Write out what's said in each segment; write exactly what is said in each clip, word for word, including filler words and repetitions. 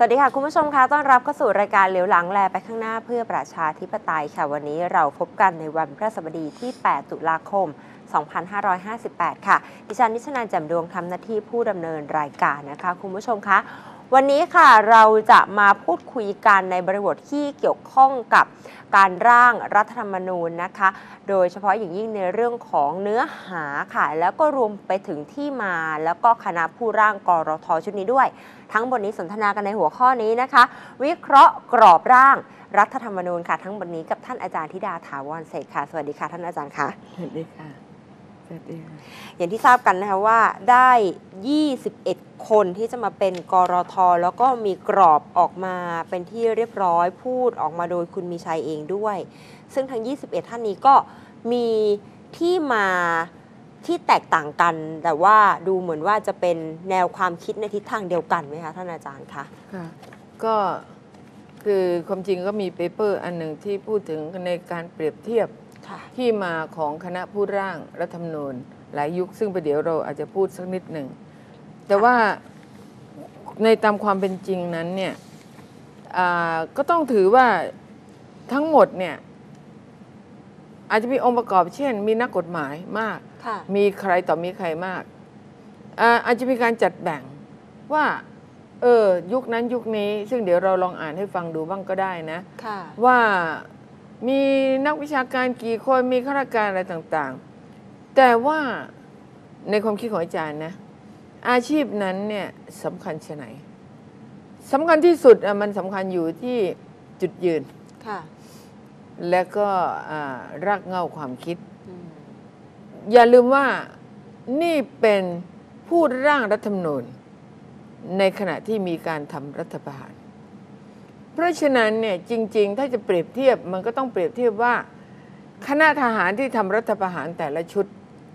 วัสดีค่ะคุณผู้ชมคะต้อนรับเข้าสู่รายการเหลียวหลังแลไปข้างหน้าเพื่อประชาธิปไตยค่ะวันนี้เราพบกันในวันพฤหัสบดีที่แปดตุลาคมสองพันห้าร้อยห้าสิบแปดค่ะดิฉันนิชนันท์ แจ่มดวงทำหน้าที่ผู้ดำเนินรายการนะคะคุณผู้ชมคะวันนี้ค่ะเราจะมาพูดคุยกันในบริบทที่เกี่ยวข้องกับการร่างรัฐธรรมนูญนะคะโดยเฉพาะอย่างยิ่งในเรื่องของเนื้อหาค่ะแล้วก็รวมไปถึงที่มาแล้วก็คณะผู้ร่างกรท.ชุดนี้ด้วยทั้งบทนี้สนทนากันในหัวข้อนี้นะคะวิเคราะห์กรอบร่างรัฐธรรมนูญค่ะทั้งบทนี้กับท่านอาจารย์ธิดาถาวรเสกค่ะสวัสดีค่ะท่านอาจารย์ค่ะสวัสดีค่ะสวัสดีค่ะอย่างที่ทราบกันนะคะว่าได้ยี่สิบเอ็ดคนที่จะมาเป็นกรท.แล้วก็มีกรอบออกมาเป็นที่เรียบร้อยพูดออกมาโดยคุณมีชัยเองด้วยซึ่งทั้งยี่สิบเอ็ดท่านนี้ก็มีที่มาที่แตกต่างกันแต่ว่าดูเหมือนว่าจะเป็นแนวความคิดในทิศทางเดียวกันไหมคะท่านอาจารย์คะค่ะก็คือความจริงก็มีเปเปอร์อันหนึ่งที่พูดถึงในการเปรียบเทียบที่มาของคณะผู้ร่างรัฐธรรมนูญหลายยุคซึ่งประเดี๋ยวเราอาจจะพูดสักนิดหนึ่งแต่ว่าในตามความเป็นจริงนั้นเนี่ยก็ต้องถือว่าทั้งหมดเนี่ยอาจจะมีองค์ประกอบเช่นมีนักกฎหมายมากมีใครต่อมีใครมากอาจจะมีการจัดแบ่งว่าเออยุคนั้นยุคนี้ซึ่งเดี๋ยวเราลองอ่านให้ฟังดูบ้างก็ได้นะว่ามีนักวิชาการกี่คนมีข้าราชการอะไรต่างๆแต่ว่าในความคิดของอาจารย์นะอาชีพนั้นเนี่ยสำคัญชะไหนสำคัญที่สุดมันสำคัญอยู่ที่จุดยืนและก็รากเหง้าความคิดอย่าลืมว่านี่เป็นผู้ร่างรัฐธรรมนูญในขณะที่มีการทำรัฐประหารเพราะฉะนั้นเนี่ยจริงๆถ้าจะเปรียบเทียบมันก็ต้องเปรียบเทียบว่าคณะทหารที่ทำรัฐประหารแต่ละชุด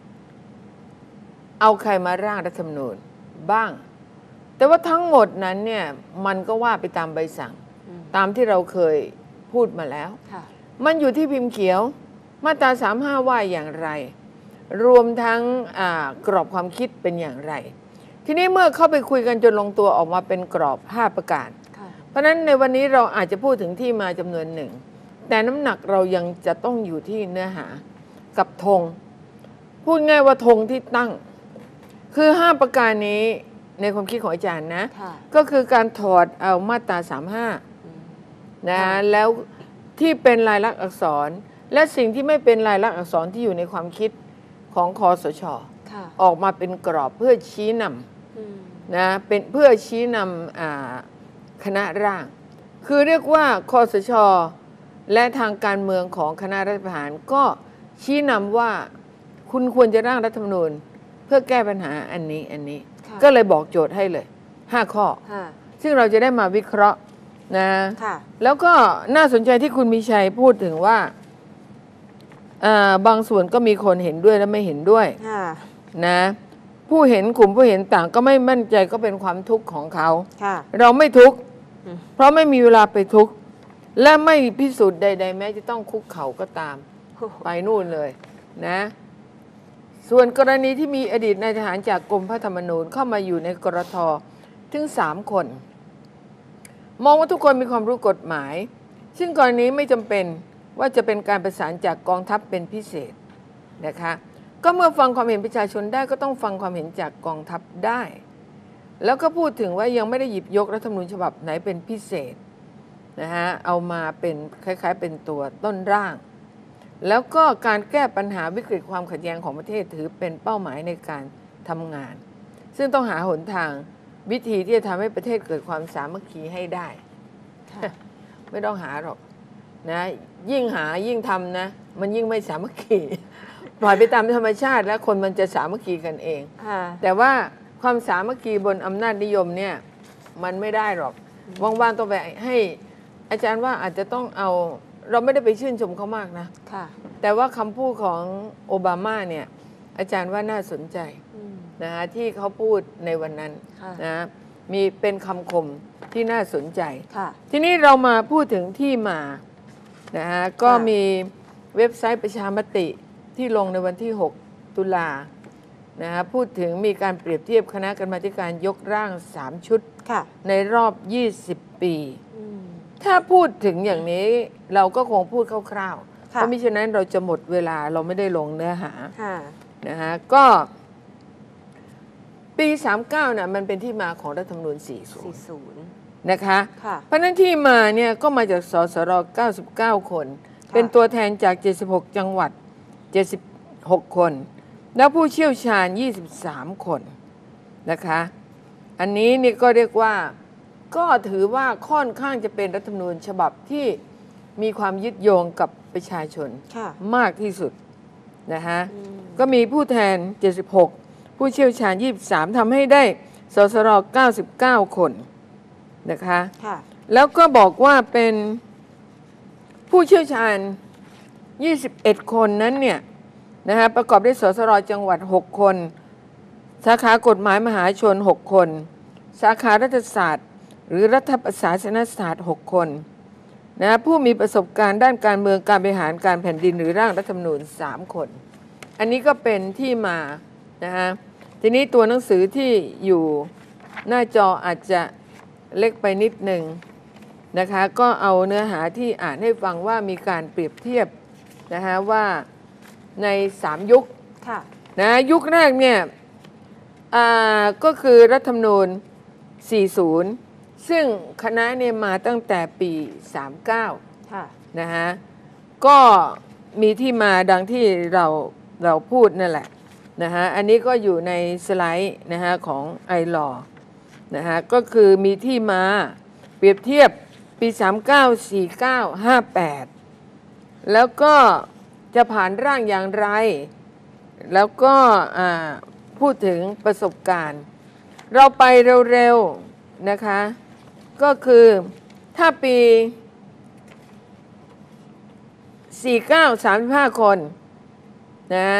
เอาใครมาร่างรัฐธรรมนูญบ้างแต่ว่าทั้งหมดนั้นเนี่ยมันก็ว่าไปตามใบสั่งตามที่เราเคยพูดมาแล้วมันอยู่ที่พิมพ์เขียวมาตราสามสิบห้าว่าอย่างไรรวมทั้งกรอบความคิดเป็นอย่างไรทีนี้เมื่อเข้าไปคุยกันจนลงตัวออกมาเป็นกรอบห้าประการเพราะฉะนั้นในวันนี้เราอาจจะพูดถึงที่มาจำนวนหนึ่งแต่น้ำหนักเรายังจะต้องอยู่ที่เนื้อหากับธงพูดง่ายว่าธงที่ตั้งคือห้าประการนี้ในความคิดของอาจารย์นะก็คือการถอดเอามาตราสามสิบห้านะแล้วที่เป็นลายลักษณ์อักษรและสิ่งที่ไม่เป็นลายลักษณ์อักษรที่อยู่ในความคิดของคสช.ออกมาเป็นกรอบเพื่อชี้นำนะเป็นเพื่อชี้นำคณะร่างคือเรียกว่าคสช.และทางการเมืองของคณะรัฐประหารก็ชี้นำว่าคุณควรจะร่างรัฐธรรมนูญเพื่อแก้ปัญหาอันนี้อันนี้ก็เลยบอกโจทย์ให้เลยห้าข้อซึ่งเราจะได้มาวิเคราะห์นะแล้วก็น่าสนใจที่คุณมีชัยพูดถึงว่าบางส่วนก็มีคนเห็นด้วยและไม่เห็นด้วยนะผู้เห็นกลุ่มผู้เห็นต่างก็ไม่มั่นใจก็เป็นความทุกข์ของเขาเราไม่ทุกข์เพราะไม่มีเวลาไปทุกข์และไม่พิสูจน์ใดๆแม้จะต้องคุกเข่าก็ตามไปนู่นเลยนะส่วนกรณีที่มีอดีตนายทหารจากกรมพระธรรมนูญเข้ามาอยู่ในกรท.ถึงสามคนมองว่าทุกคนมีความรู้กฎหมายซึ่งกรณีไม่จำเป็นว่าจะเป็นการประสานจากกองทัพเป็นพิเศษนะคะก็เมื่อฟังความเห็นประชาชนได้ก็ต้องฟังความเห็นจากกองทัพได้แล้วก็พูดถึงว่ายังไม่ได้หยิบยกรัฐธรรมนูญฉบับไหนเป็นพิเศษนะฮะเอามาเป็นคล้ายๆเป็นตัวต้นร่างแล้วก็การแก้ปัญหาวิกฤตความขัดแย้งของประเทศถือเป็นเป้าหมายในการทำงานซึ่งต้องหาหนทางวิธีที่จะทำให้ประเทศเกิดความสามัคคีให้ได้ไม่ต้องหาหรอกนะยิ่งหายิ่งทำนะมันยิ่งไม่สามัคคีปล่อยไปตามธรรมชาติแล้วคนมันจะสามัคคีกันเองแต่ว่าความสามัคคีบนอำนาจนิยมเนี่ยมันไม่ได้หรอกว่างๆต้องไปให้อาจารย์ว่าอาจจะต้องเอาเราไม่ได้ไปชื่นชมเขามากนะแต่ว่าคำพูดของโอบามาเนี่ยอาจารย์ว่าน่าสนใจนะฮะที่เขาพูดในวันนั้นนะมีเป็นคำคมที่น่าสนใจทีนี้เรามาพูดถึงที่มานะฮะก็มีเว็บไซต์ประชามติที่ลงในวันที่หกตุลานะฮะพูดถึงมีการเปรียบเทียบคณะกรรมาธิการยกร่างสามชุดในรอบยี่สิบปีถ้าพูดถึงอย่างนี้เราก็คงพูดคร่าวๆเพราะมิฉะนั้นเราจะหมดเวลาเราไม่ได้ลงเนื้อหานะฮะก็ปีสามสิบเก้าน่ะมันเป็นที่มาของรัฐธรรมนูญสี่สิบนะคะเพราะนั้นที่มาเนี่ยก็มาจากสสรเก้าสิบเก้าคนเป็นตัวแทนจากเจ็ดสิบหกจังหวัดเจ็ดสิบหกคนแล้วผู้เชี่ยวชาญยี่สิบสามคนนะคะอันนี้นี่ก็เรียกว่าก็ถือว่าค่อนข้างจะเป็นรัฐธรรมนูญฉบับที่มีความยึดโยงกับประชาชนมากที่สุดนะคะก็มีผู้แทนเจ็ดสิบหกผู้เชี่ยวชาญยี่สิบสามทำให้ได้สสรเก้าสิบเก้าคนนะคะแล้วก็บอกว่าเป็นผู้เชี่ยวชาญยี่สิบเอ็ดคนนั้นเนี่ยนะคะประกอบด้วยสสรจังหวัดหกคนสาขากฎหมายมหาชนหกคนสาขารัฐศาสตร์หรือรัฐประศาสนศาสตร์หกคนนะผู้มีประสบการณ์ด้านการเมืองการบริหารการแผ่นดินหรือร่างรัฐธรรมนูญสามคนอันนี้ก็เป็นที่มานะฮะทีนี้ตัวหนังสือที่อยู่หน้าจออาจจะเล็กไปนิดหนึ่งนะคะก็เอาเนื้อหาที่อ่านให้ฟังว่ามีการเปรียบเทียบนะคะว่าในสามยุคนะยุคแรกเนี่ยก็คือรัฐธรรมนูญสี่สิบซึ่งคณะเนี่ยมาตั้งแต่ปีสามสิบเก้านะฮะก็มีที่มาดังที่เราเราพูดนั่นแหละนะฮะอันนี้ก็อยู่ในสไลด์นะฮะของไอลอนะฮะก็คือมีที่มาเปรียบเทียบปีสามสิบเก้า สี่สิบเก้า ห้าสิบแปดแล้วก็จะผ่านร่างอย่างไรแล้วก็พูดถึงประสบการณ์เราไปเร็วๆนะคะก็คือถ้าปีสี่สิบเก้า สามสิบห้าคนนะ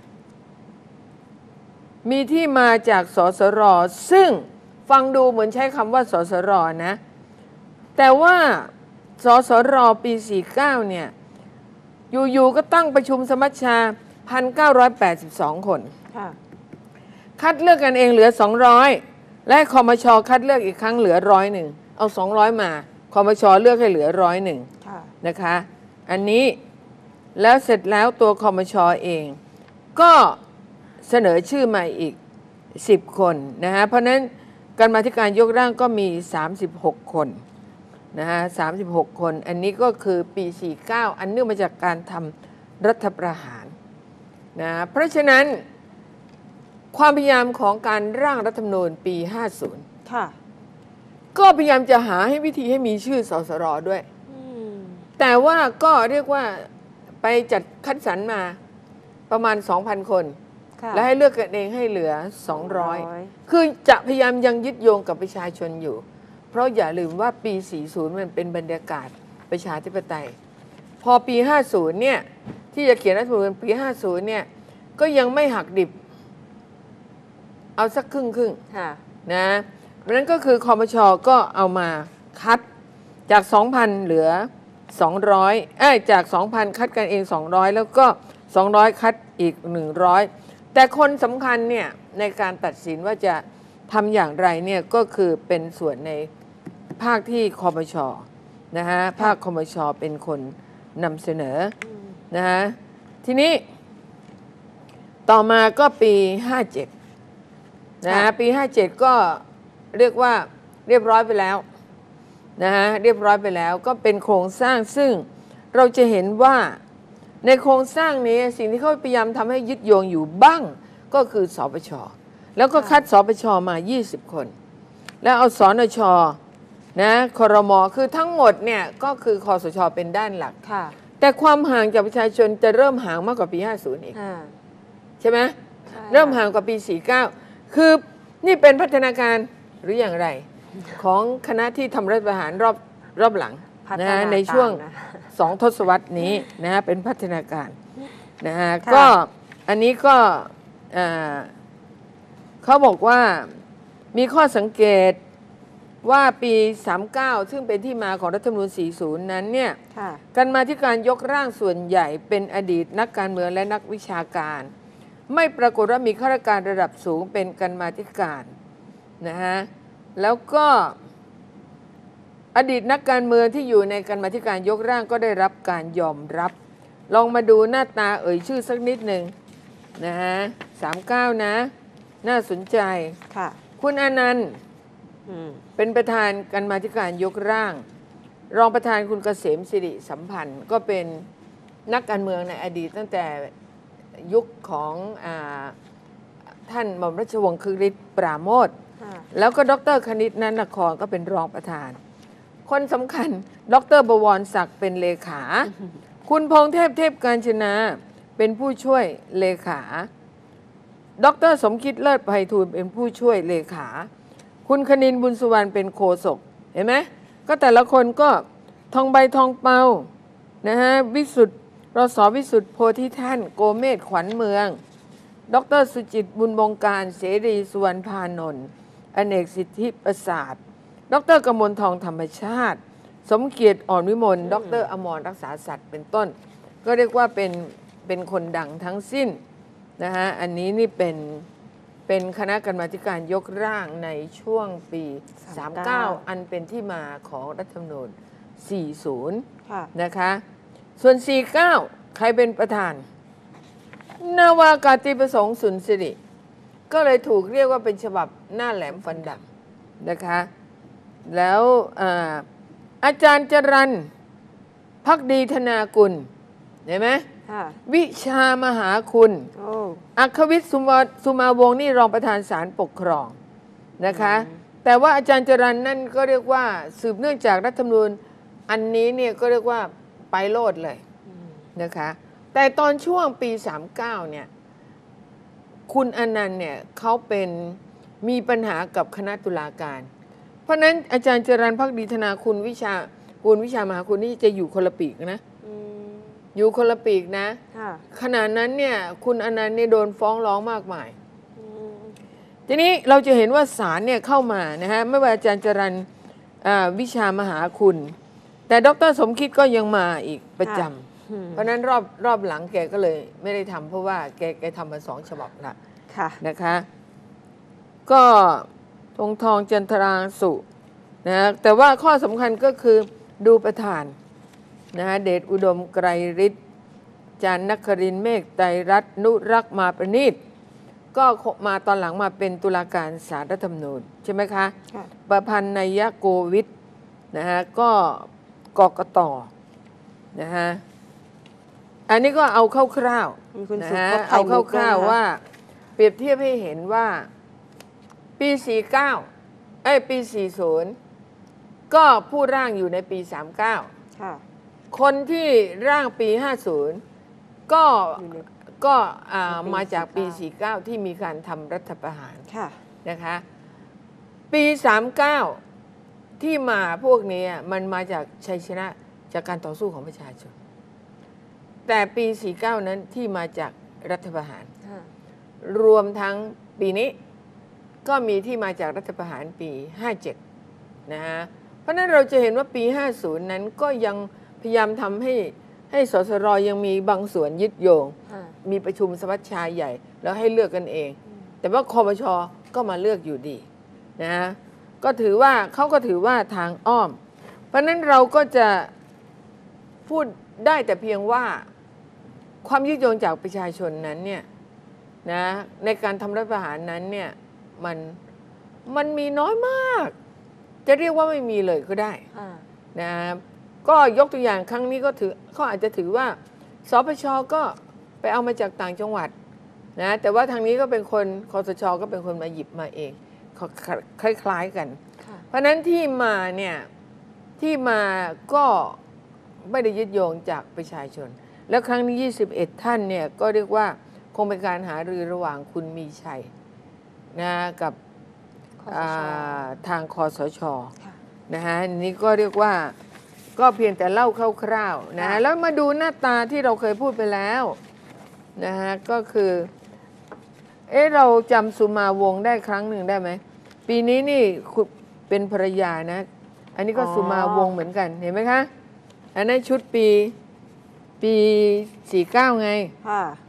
มีที่มาจากสสรซึ่งฟังดูเหมือนใช้คำว่าสสรนะแต่ว่าสสรปีสี่สิบเก้าเนี่ยอยู่ๆก็ตั้งประชุมสมัชชา หนึ่งพันเก้าร้อยแปดสิบสอง คนคัดเลือกกันเองเหลือสองร้อยและคมช.คัดเลือกอีกครั้งเหลือร้อยหนึ่งเอาสองร้อยมาคมช.เลือกให้เหลือร้อยหนึ่งนะคะอันนี้แล้วเสร็จแล้วตัวคมช.เองก็เสนอชื่อมาอีกสิบคนนะฮะเพราะนั้นกรรมาธิการยกร่างก็มีสามสิบหกคนนะฮะสามสิบหกคนอันนี้ก็คือปีสี่สิบเก้าอันเนื่องมาจากการทำรัฐประหารนะเพราะฉะนั้นความพยายามของการร่างรัฐธรรมนูญปีห้าสิบค่ะก็พยายามจะหาให้วิธีให้มีชื่อสสรด้วยแต่ว่าก็เรียกว่าไปจัดคัดสรรมาประมาณ สองพัน คนและให้เลือกกันเองให้เหลือสองร้อยคือจะพยายามยังยึดโยงกับประชาชนอยู่เพราะอย่าลืมว่าปีสี่สิบมันเป็นบรรยากาศประชาธิปไตยพอปีห้าสิบเนี่ยที่จะเขียนรัฐธรรมนูญปีห้าสิบเนี่ยก็ยังไม่หักดิบเอาสักครึ่งครึ่งนะเพราะนั้นก็คือคมช.ก็เอามาคัดจาก สองพัน เหลือสองร้อยเอ้ยจาก สองพัน คัดกันเองสองร้อยแล้วก็สองร้อยคัดอีกหนึ่งร้อยแต่คนสำคัญเนี่ยในการตัดสินว่าจะทำอย่างไรเนี่ยก็คือเป็นส่วนในภาคที่คมช.นะฮะภาคคมช.เป็นคนนำเสนอนะฮะทีนี้ต่อมาก็ปีห้าสิบเจ็ดนะฮะปีห้าสิบเจ็ดก็เรียกว่าเรียบร้อยไปแล้วนะฮะเรียบร้อยไปแล้วก็เป็นโครงสร้างซึ่งเราจะเห็นว่าในโครงสร้างนี้สิ่งที่เขาพยายามทำให้ยึดโยงอยู่บ้างก็คือสปช.แล้วก็คัดสปช.มายี่สิบคนแล้วเอาสนช.นะครม.คือทั้งหมดเนี่ยก็คือคสช.เป็นด้านหลักแต่ความห่างจากประชาชนจะเริ่มห่างมากกว่าปีห้าสิบอีกใช่ไหมเริ่มห่างกว่าปีสี่สิบเก้าคือนี่เป็นพัฒนาการหรืออย่างไรของคณะที่ทำรัฐประหารรอบรอบหลังนะในช่วงสองทศวรรษนี้นะฮะเป็นพัฒนาการนะฮะก็อันนี้ก็เขาบอกว่ามีข้อสังเกตว่าปีสามสิบเก้าซึ่งเป็นที่มาของรัฐธรรมนูญสี่สิบนั้นเนี่ยกรรมาธิการยกร่างส่วนใหญ่เป็นอดีตนักการเมืองและนักวิชาการไม่ปรากฏว่ามีข้าราชการระดับสูงเป็นกรรมาธิการนะฮะแล้วก็อดีตนักการเมืองที่อยู่ในกรรมาธิการยกร่างก็ได้รับการยอมรับลองมาดูหน้าตาเอ่ยชื่อสักนิดหนึ่งนะฮะสามเก้านะน่าสนใจค่ะคุณอนันต์เป็นประธานกรรมาธิการยกร่างรองประธานคุณเกษมสิริสัมพันธ์ก็เป็นนักการเมืองในอดีตตั้งแต่ยุคของอ่าท่านหม่อมราชวงศ์คึกฤทธิ์ปราโมทย์แล้วก็ดรคณิตนันนครก็เป็นรองประธานคนสำคัญดรบวรศักดิ์เป็นเลขา คุณพงษ์เทพเทพกาญจนาเป็นผู้ช่วยเลขาดรสมคิดเลิศไพฑูรย์เป็นผู้ช่วยเลขาคุณคณินบุญสุวรรณเป็นโฆษกเห็นไหมก็แต่ละคนก็ทองใบทองเปานะฮะวิสุทธ์รสวิสุทธ์โพธิท่านโกเมศขวัญเมืองดรสุจิตบุญบงการเสรีสุวรรณพานนท์อเนกสิทธิประสาทดรกมลทองธรรมชาติสมเกียรติอ่อนวิมลดรอมรรักษาสัตว์เป็นต้นก็เรียกว่าเป็นเป็นคนดังทั้งสิ้นนะฮะอันนี้นี่เป็นเป็นคณะกรรมาธิการยกร่างในช่วงปีสามสิบเก้าอันเป็นที่มาของรัฐธรรมนูญสี่สิบนะคะส่วนสี่สิบเก้าใครเป็นประธานนาวากาตรีประสงค์สุนสิริก็เลยถูกเรียกว่าเป็นฉบับหน้าแหลมฟันดำนะคะแล้วอาอาจารย์จรัญภักดีธนากุลเห็นไหมวิชามหาคุณอัครวิทย์สุมาวงศ์นี่รองประธานศาลปกครองนะคะแต่ว่าอาจารย์จรัญนั่นก็เรียกว่าสืบเนื่องจากรัฐธรรมนูญอันนี้เนี่ยก็เรียกว่าไปโลดเลยนะคะแต่ตอนช่วงปีสามสิบเก้าเนี่ยคุณอนันต์เนี่ยเขาเป็นมีปัญหากับคณะตุลาการเพราะนั้นอาจารย์จรัญภักดีธนาคุณวิชาคุณวิชามหาคุณนี่จะอยู่คนละปีกนะอยู่คนละปีกนะขณะนั้นเนี่ยคุณอนันต์เนี่ยโดนฟ้องร้องมากมายทีนี้เราจะเห็นว่าศาลเนี่ยเข้ามานะฮะไม่ว่าอาจารย์จรัญวิชามหาคุณแต่ดรสมคิดก็ยังมาอีกประจำเพราะนั้นรอบรอบหลังแกก็เลยไม่ได้ทำเพราะว่าแกแกทำมาสองฉบับละนะคะก็ธงทองจันทรางสุนะแต่ว่าข้อสำคัญก็คือดูประธานนะฮะเดชอุดมไกรฤทธิ์จันทร์นครินทร์เมฆไตรรัตน์นุรักษ์มาประณีตก็มาตอนหลังมาเป็นตุลาการศาลรัฐธรรมนูญใช่ไหมคะประพันธ์นัยโกวิทนะฮะก็กกตนะฮะอันนี้ก็เอาคร่าวๆนะฮะเอาคร่าวๆว่าเปรียบเทียบให้เห็นว่าปีสี่สิบเก้าเอ้ยปีสี่สิบก็ผู้ร่างอยู่ในปีสามสิบเก้าคนที่ร่างปีห้าสิบก็ก็มาจากปีสี่สิบเก้าที่มีการทำรัฐประหารนะคะปีสามสิบเก้าที่มาพวกนี้มันมาจากชัยชนะจากการต่อสู้ของประชาชนแต่ปีสี่สิบเก้านั้นที่มาจากรัฐประหารรวมทั้งปีนี้ก็มีที่มาจากรัฐประหารปีห้าสิบเจ็ดนะฮะเพราะนั้นเราจะเห็นว่าปีห้าสิบนั้นก็ยังพยายามทำให้ให้สสรยังมีบางส่วนยึดโยงมีประชุมสมัชชาใหญ่แล้วให้เลือกกันเองแต่ว่าคปช.ก็มาเลือกอยู่ดีนะฮะก็ถือว่าเขาก็ถือว่าทางอ้อมเพราะนั้นเราก็จะพูดได้แต่เพียงว่าความยึดโยงจากประชาชนนั้นเนี่ยนะในการทำรัฐประหารนั้นเนี่ยมันมันมีน้อยมากจะเรียกว่าไม่มีเลยก็ได้นะก็ยกตัวอย่างครั้งนี้ก็ถือเขาอาจจะถือว่าสปช.ก็ไปเอามาจากต่างจังหวัดนะแต่ว่าทางนี้ก็เป็นคนคสช.ก็เป็นคนมาหยิบมาเองคล้ายๆกันเพราะนั้นที่มาเนี่ยที่มาก็ไม่ได้ยึดโยงจากประชาชนแล้วครั้งนี้ยี่สิบเอ็ดท่านเนี่ยก็เรียกว่าคงเป็นการหารือระหว่างคุณมีชัยนะกับทางคสช.นะฮะนี่ก็เรียกว่าก็เพียงแต่เล่าคร่าวๆนะแล้วมาดูหน้าตาที่เราเคยพูดไปแล้วนะฮะก็คือเอ๊ะเราจำสุมาวงศ์ได้ครั้งหนึ่งได้ไหมปีนี้นี่เป็นภรรยานะอันนี้ก็สุมาวงศ์เหมือนกันเห็นไหมคะอันนั้นชุดปีปีสี่สิบเก้าไง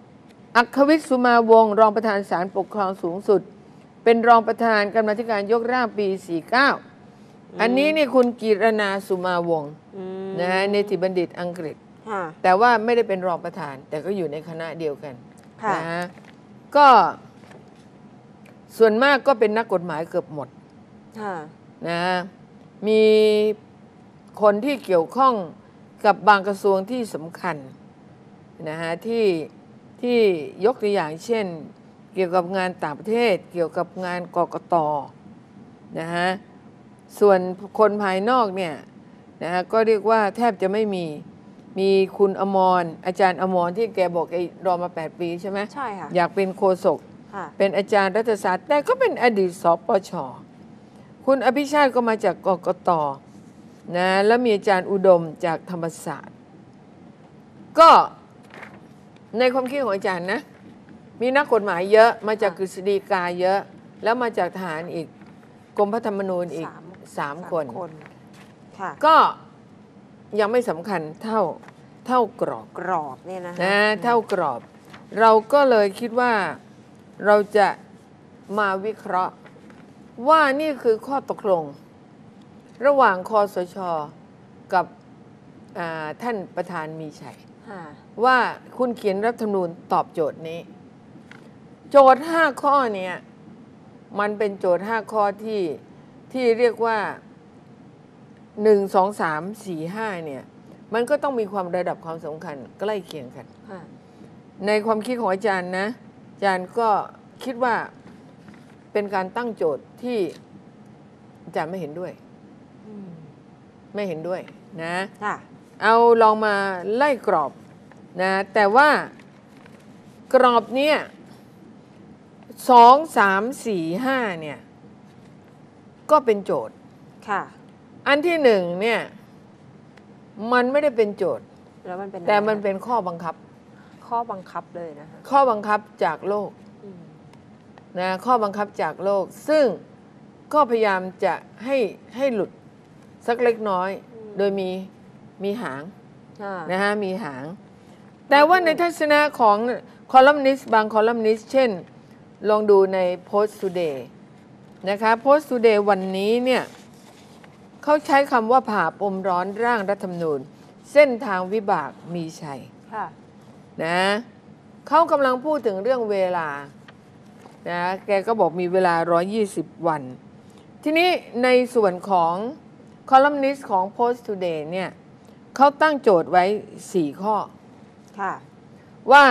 อัครวิทย์ สุมาวงศ์รองประธานศาลปกครองสูงสุดเป็นรองประธานกรรมาธิการยกร่างปีสี่สิบเก้าอันนี้นี่คุณกีรณา สุมาวงศ์นะฮะเนติบัณฑิตอังกฤษแต่ว่าไม่ได้เป็นรองประธานแต่ก็อยู่ในคณะเดียวกันนะฮะก็ส่วนมากก็เป็นนักกฎหมายเกือบหมดนะมีคนที่เกี่ยวข้องกับบางกระทรวงที่สำคัญนะฮะที่ที่ยกตัวอย่างเช่นเกี่ยวกับงานต่างประเทศเกี่ยวกับงานกกต.นะฮะส่วนคนภายนอกเนี่ยนะฮะก็เรียกว่าแทบจะไม่มีมีคุณอมรอาจารย์อมรที่แกบอกไอ้รอมาแปดปีใช่ไหมใช่ค่ะอยากเป็นโฆษกเป็นอาจารย์รัฐศาสตร์แต่ก็เป็นอดีตสปช.คุณอภิชาติก็มาจากกกต.นะแล้วมีอาจารย์อุดมจากธรรมศาสตร์ก็ในความคิดของอาจารย์นะมีนักกฎหมายเยอะมาจากกฤษฎีกาเยอะแล้วมาจากทหารอีกกรมพระธรรมนูญอีกสามคนก็ยังไม่สำคัญเท่าเท่ากรอบกรอบเนี่ยนะนะเท่ากรอบเราก็เลยคิดว่าเราจะมาวิเคราะห์ว่านี่คือข้อตกลงระหว่างคสช.กับท่านประธานมีชัยว่าคุณเขียนรัฐธรรมนูญตอบโจทย์นี้โจทย์ห้าข้อเนี่ยมันเป็นโจทย์ห้าข้อที่ที่เรียกว่าหนึ่งสองสามสี่ห้าเนี่ยมันก็ต้องมีความระดับความสำคัญใกล้เคียงกันในความคิดของอาจารย์นะอาจารย์ก็คิดว่าเป็นการตั้งโจทย์ที่อาจารย์ไม่เห็นด้วยไม่เห็นด้วยนะเอาลองมาไล่กรอบนะแต่ว่ากรอบเนี้ยสองสามสี่ห้าเนี่ยก็เป็นโจทย์ค่ะอันที่หนึ่งเนี่ยมันไม่ได้เป็นโจทย์แล้วมันเป็นแต่มันเป็นข้อบังคับข้อบังคับเลยนะคะข้อบังคับจากโลกนะข้อบังคับจากโลกซึ่งก็พยายามจะให้ให้หลุดสักเล็กน้อยโดยมีมีหางนะฮะมีหางแต่ว่าในทัศนะของคอลัมนิสต์บางคอลัมนิสต์เช่นลองดูใน Post Today นะคะ Post Today วันนี้เนี่ยเขาใช้คำว่าผ่าปมร้อนร่างรัฐธรรมนูญเส้นทางวิบากมีชัยนะเขากำลังพูดถึงเรื่องเวลานะแกก็บอกมีเวลาหนึ่งร้อยยี่สิบวันทีนี้ในส่วนของคอลัมนิสต์ของ Post Today เนี่ยเขาตั้งโจทย์ไว้สี่ข้อว่า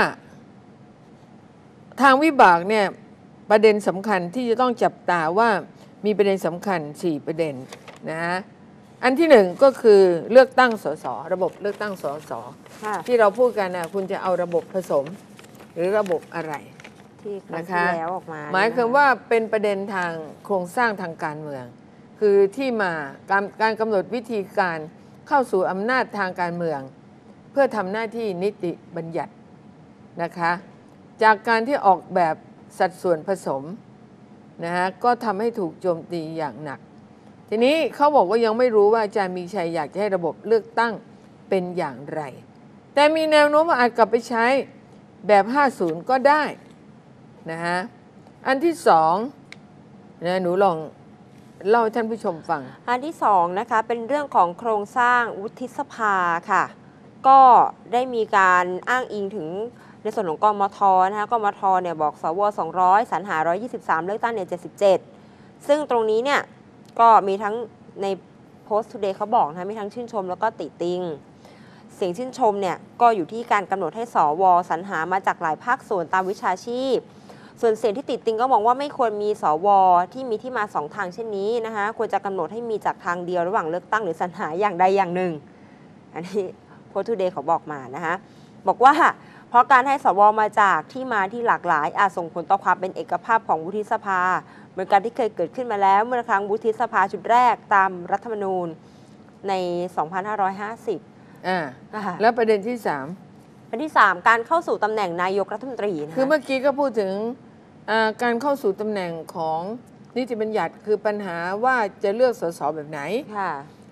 ทางวิบากเนี่ยประเด็นสำคัญที่จะต้องจับตาว่ามีประเด็นสำคัญสี่ประเด็นนะอันที่หนึ่งก็คือเลือกตั้งสสระบบเลือกตั้งสสที่เราพูดกันนะคุณจะเอาระบบผสมหรือระบบอะไรที่นะคะแล้วออกมาหมายความว่าเป็นประเด็นทางโครงสร้างทางการเมืองคือที่มาการการกำหนดวิธีการเข้าสู่อำนาจทางการเมืองเพื่อทำหน้าที่นิติบัญญัตินะคะจากการที่ออกแบบสัดส่วนผสมนะฮะก็ทำให้ถูกโจมตีอย่างหนักทีนี้เขาบอกว่ายังไม่รู้ว่าอาจารย์มีชัยอยากจะให้ระบบเลือกตั้งเป็นอย่างไรแต่มีแนวโน้มว่าอาจกลับไปใช้แบบห้าสิบก็ได้นะฮะอันที่สองนะหนูลองเล่าให้ท่านผู้ชมฟังอันที่สองนะคะเป็นเรื่องของโครงสร้างวุฒิสภาค่ะก็ได้มีการอ้างอิงถึงในส่วนของกมทนะคะกมทเนี่ยบอกสวสองร้อยสรรหาหนึ่งร้อยยี่สิบสามเลือกตั้งเนี่ยเจ็ดสิบเจ็ดซึ่งตรงนี้เนี่ยก็มีทั้งใน Post Today เขาบอกนะมีทั้งชื่นชมแล้วก็ติติงเสียงชื่นชมเนี่ยก็อยู่ที่การกำหนดให้สวสรรหามาจากหลายภาคส่วนตามวิชาชีพส่วนเสียงที่ติติงก็มองว่าไม่ควรมีสวที่มีที่มาสองทางเช่นนี้นะคะควรจะกำหนดให้มีจากทางเดียวระหว่างเลือกตั้งหรือสรรหาอย่างใดอย่างหนึ่งอันนี้ Post Today เขาบอกมานะคะบอกว่าเพราะการให้สวมาจากที่มาที่หลากหลายอาจส่งผลต่อความเป็นเอกภาพของวุฒิสภาเหมือนกันที่เคยเกิดขึ้นมาแล้วเมื่อครั้งวุฒิสภาชุดแรกตามรัฐธรรมนูญใน สองพันห้าร้อยห้าสิบอ่าแล้วประเด็นที่สามประเด็นที่สามการเข้าสู่ตำแหน่งนายกรัฐมนตรีคือเมื่อกี้ก็พูดถึงการเข้าสู่ตำแหน่งของนิติบัญญัติคือปัญหาว่าจะเลือกสสแบบไหน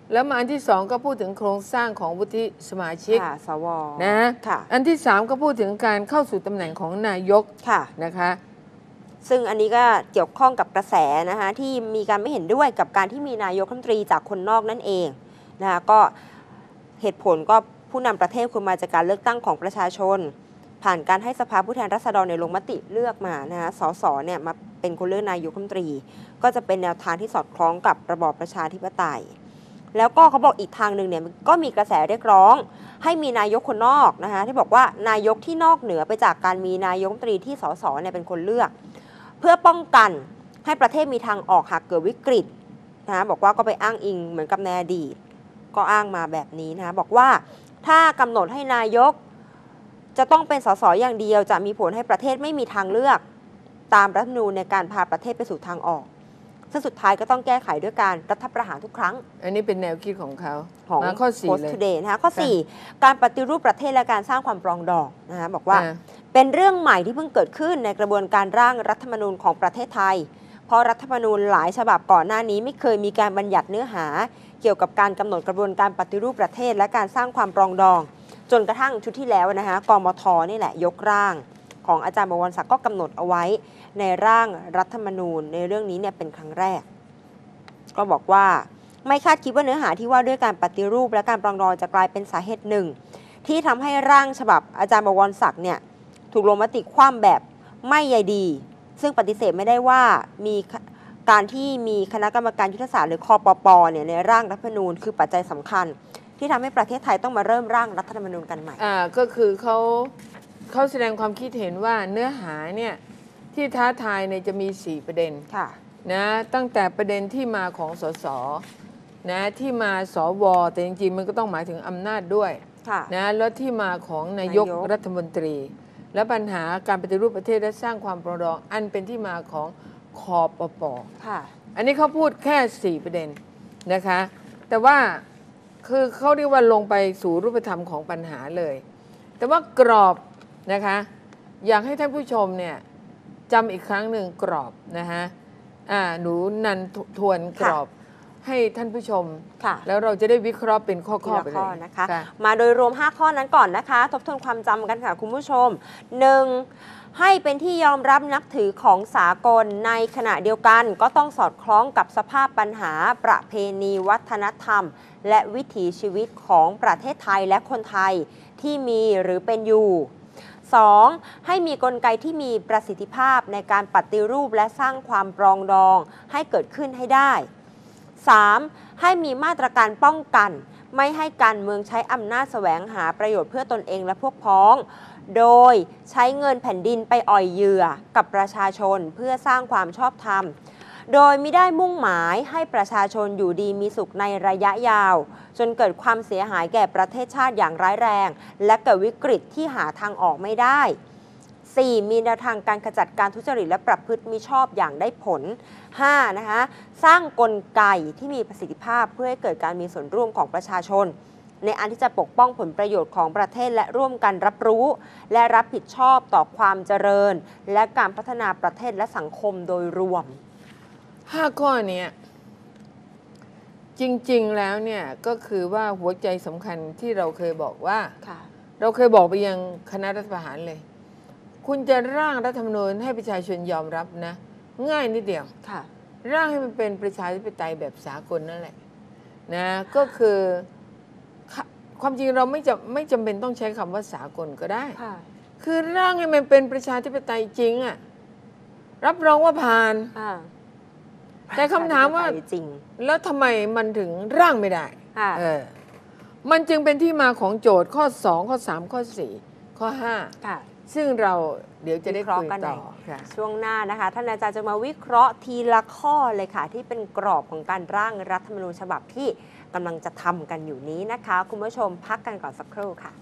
แล้วมาอันที่สองก็พูดถึงโครงสร้างของวุฒิสมาชิกค่ะสวนะค่ะอันที่สามก็พูดถึงการเข้าสู่ตำแหน่งของนายกค่ะนะคะซึ่งอันนี้ก็เกี่ยวข้องกับกระแสนะคะที่มีการไม่เห็นด้วยกับการที่มีนายกรัฐมนตรีจากคนนอกนั่นเองนะคะก็เหตุผลก็ผู้นำประเทศควรมาจากการเลือกตั้งของประชาชน ผ่านการให้สภาผู้แทนราษฎรในลงมติเลือกมานะคะสสเนี่ยมาเป็นคนเลือกนายกรัฐมนตรีก็จะเป็นแนวทางที่สอดคล้องกับระบอบประชาธิปไตยแล้วก็เขาบอกอีกทางหนึ่งเนี่ยก็มีกระแสเรียกร้องให้มีนายกคนนอกนะคะที่บอกว่านายกที่นอกเหนือไปจากการมีนายกรัฐมนตรีที่สสเนี่ยเป็นคนเลือกเพื่อป้องกันให้ประเทศมีทางออกหากเกิดวิกฤตนะบอกว่าก็ไปอ้างอิงเหมือนกับในอดีตก็อ้างมาแบบนี้นะบอกว่าถ้ากำหนดให้นายกจะต้องเป็นสสอย่างเดียวจะมีผลให้ประเทศไม่มีทางเลือกตามรัฐธรรมนูญในการพาประเทศไปสู่ทางออกซึ่งสุดท้ายก็ต้องแก้ไขด้วยการรัฐประหารทุกครั้งอันนี้เป็นแนวคิดของเขาของข้อสี่ Post เลย Today นะคะข้อสี่การปฏิรูปประเทศและการสร้างความปรองดองนะคะบอกว่าเป็นเรื่องใหม่ที่เพิ่งเกิดขึ้นในกระบวนการร่างรัฐธรรมนูญของประเทศไทยเพราะรัฐธรรมนูญหลายฉบับก่อนหน้านี้ไม่เคยมีการบัญญัติเนื้อหาเกี่ยวกับการกำหนดกระบวนการปฏิรูปประเทศและการสร้างความปรองดองจนกระทั่งชุดที่แล้วนะคะกมท.นี่แหละยกร่างของอาจารย์บวรศักดิ์ก็กำหนดเอาไว้ในร่างรัฐธรรมนูญในเรื่องนี้เนี่ยเป็นครั้งแรกก็บอกว่าไม่คาดคิดว่าเนื้อหาที่ว่าด้วยการปฏิรูปและการปรองดองจะกลายเป็นสาเหตุหนึ่งที่ทำให้ร่างฉบับอาจารย์บวรศักดิ์เนี่ยถูกลงมติคว่ำแบบไม่ใยดีซึ่งปฏิเสธไม่ได้ว่ามีการที่มีคณะกรรมการยุทธศาสตร์หรือคปปเนี่ยในร่างรัฐธรรมนูญคือปัจจัยสำคัญที่ทำให้ประเทศไทยต้องมาเริ่มร่างรัฐธรรมนูญกันใหม่อ่าก็คือเขาเขาแสดงความคิดเห็นว่าเนื้อหาเนี่ยที่ท้าทายเนี่ยจะมีสี่ประเด็นค่ะนะตั้งแต่ประเด็นที่มาของสสนะที่มาสวแต่จริงๆมันก็ต้องหมายถึงอำนาจด้วยนะแล้วที่มาของนายกรัฐมนตรีและปัญหาการปฏิรูปประเทศและสร้างความปรองดองอันเป็นที่มาของคปป.อันนี้เขาพูดแค่สี่ประเด็นนะคะแต่ว่าคือเขาเรียกว่าลงไปสู่รูปธรรมของปัญหาเลยแต่ว่ากรอบนะคะอยากให้ท่านผู้ชมเนี่ยจำอีกครั้งหนึ่งกรอบนะคะอ่าหนูนันทวนกรอบให้ท่านผู้ชมแล้วเราจะได้วิเคราะห์เป็นข้อๆไปเลยนะคะมาโดยรวมห้าข้อนั้นก่อนนะคะทบทวนความจำกันค่ะคุณผู้ชมหนึ่งให้เป็นที่ยอมรับนับถือของสากลในขณะเดียวกันก็ต้องสอดคล้องกับสภาพปัญหาประเพณีวัฒนธรรมและวิถีชีวิตของประเทศไทยและคนไทยที่มีหรือเป็นอยู่ สอง. ให้มีกลไกที่มีประสิทธิภาพในการปฏิรูปและสร้างความปรองดองให้เกิดขึ้นให้ได้ สาม. ให้มีมาตรการป้องกันไม่ให้การเมืองใช้อำนาจแสวงหาประโยชน์เพื่อตนเองและพวกพ้องโดยใช้เงินแผ่นดินไปอ่อยเหยื่อกับประชาชนเพื่อสร้างความชอบธรรมโดยมิได้มุ่งหมายให้ประชาชนอยู่ดีมีสุขในระยะยาวจนเกิดความเสียหายแก่ประเทศชาติอย่างร้ายแรงและเกิดวิกฤตที่หาทางออกไม่ได้ สี่. มีแนวทางการขจัดการทุจริตและประพฤติมิชอบอย่างได้ผล ห้า. นะคะสร้างกลไกที่มีประสิทธิภาพเพื่อให้เกิดการมีส่วนร่วมของประชาชนในอันที่จะปกป้องผลประโยชน์ของประเทศและร่วมกันรับรู้และรับผิดชอบต่อความเจริญและการพัฒนาประเทศและสังคมโดยรวมห้าข้อนี้จริงๆแล้วเนี่ยก็คือว่าหัวใจสำคัญที่เราเคยบอกว่าเราเคยบอกไปยังคณะรัฐประหารเลยคุณจะร่างรัฐธรรมนูญให้ประชาชนยอมรับนะง่ายนิดเดียวร่างให้มันเป็นประชาธิปไตยแบบสากลนั่นแหละนะก็คือความจริงเราไม่จะไม่จำเป็นต้องใช้คำว่าสากลก็ได้คือร่างให้มันเป็นประชาธิปไตยจริงอะรับรองว่าผ่านแต่คำถามว่าจริงแล้วทำไมมันถึงร่างไม่ได้เออมันจึงเป็นที่มาของโจทย์ข้อสองข้อสามข้อสี่ข้อห้าซึ่งเราเดี๋ยวจะได้คุยต่อช่วงหน้านะคะท่านอาจารย์จะมาวิเคราะห์ทีละข้อเลยค่ะที่เป็นกรอบของการร่างรัฐธรรมนูญฉบับที่กำลังจะทำกันอยู่นี้นะคะคุณผู้ชมพักกันก่อนสักครู่ค่ะ